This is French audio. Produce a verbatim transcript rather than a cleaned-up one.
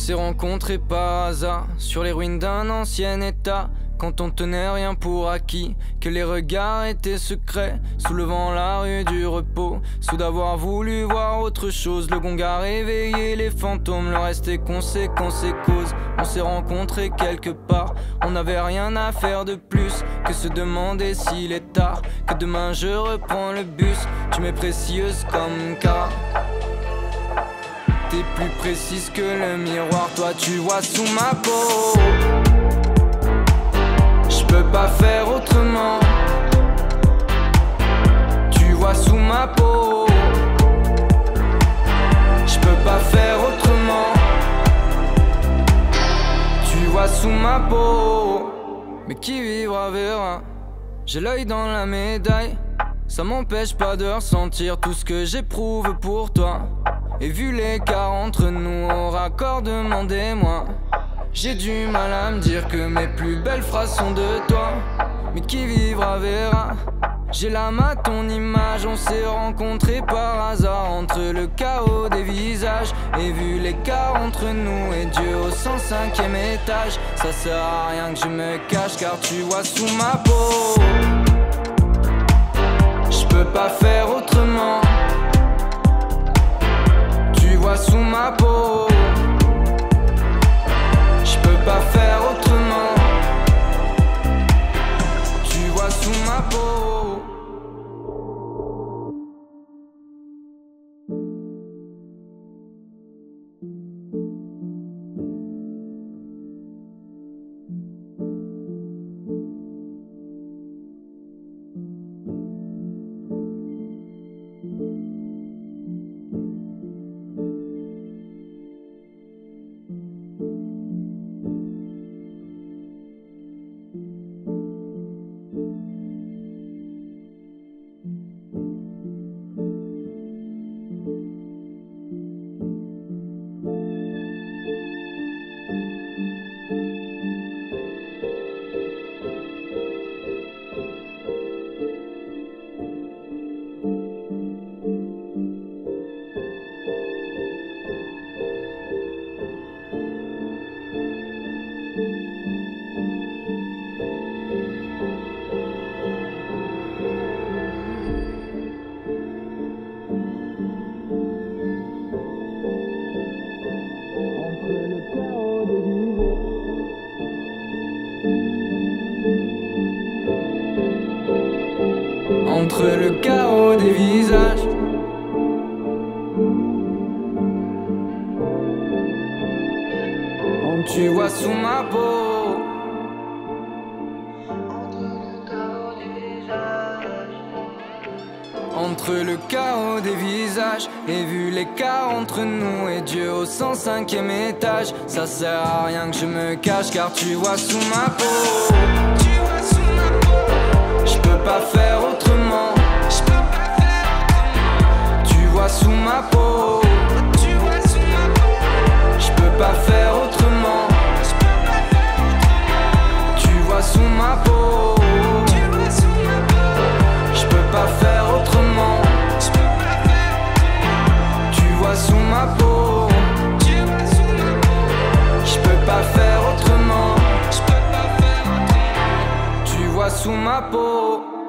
s'est rencontrés par hasard sur les ruines d'un ancien état, quand on tenait rien pour acquis, que les regards étaient secrets, soulevant la rue du repos, sous d'avoir voulu voir autre chose. Le gong a réveillé les fantômes, le reste est conséquence et cause. On s'est rencontrés quelque part, on n'avait rien à faire de plus que se demander s'il est tard, que demain je reprends le bus. Tu m'es précieuse comme car t'es plus précise que le miroir, toi tu vois sous ma peau. Je peux pas faire autrement, tu vois sous ma peau. Je peux pas faire autrement, tu vois sous ma peau. Mais qui vivra verra, j'ai l'œil dans la médaille. Ça m'empêche pas de ressentir tout ce que j'éprouve pour toi. Et vu l'écart entre nous au raccord, demandez-moi. J'ai du mal à me dire que mes plus belles phrases sont de toi. Mais qui vivra verra, j'ai l'âme à ton image. On s'est rencontrés par hasard entre le chaos des visages. Et vu l'écart entre nous et Dieu au cent cinquième étage, ça sert à rien que je me cache car tu vois sous ma peau. Je peux pas faire autrement, tu vois sous ma peau. Je peux pas faire autrement, tu vois sous ma peau. Entre le chaos des visages, oh, tu vois sous ma peau. Entre le chaos des visages et vu l'écart entre nous et Dieu au cent cinquième étage, ça sert à rien que je me cache car tu vois sous ma peau. Je peux pas faire autrement, je peux pas faire autrement. Tu vois sous ma peau, tu vois sous ma peau. Je peux pas faire autrement, je peux pas faire autrement. Tu vois sous ma peau, tu vois sous ma peau. Je peux pas faire autrement, je peux pas faire autrement. Tu vois sous ma peau, tu vois sous ma peau. Je peux pas faire autrement, je peux pas faire autrement. Tu vois sous ma peau.